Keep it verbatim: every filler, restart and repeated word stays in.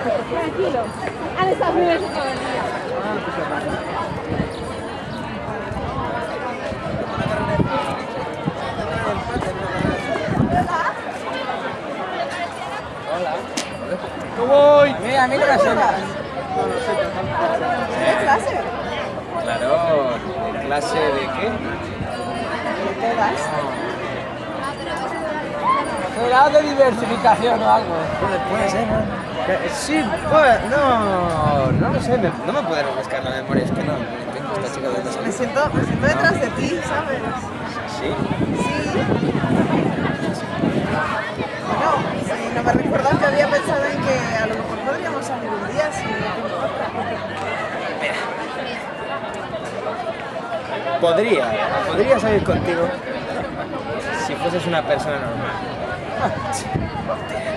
Tranquilo. Han estado nerviosos todo el día. Hola. ¡No voy! A mí, a mí no me suena. ¿De clase? Claro, ¿clase de qué? ¿De todas? Será de diversificación o algo. Puede, puede ser, ¿no? Que- Sí, pues, no, no lo sé, me- no me puedo refrescar la memoria, es que no, tengo esta chica de Me siento, me siento detrás de ti, ¿sabes? ¿Sí? Sí. Bueno, sí, no me recuerdo que había pensado en que a lo mejor podríamos salir un día, si no te importa. Podría, podría salir contigo si fueses una persona normal.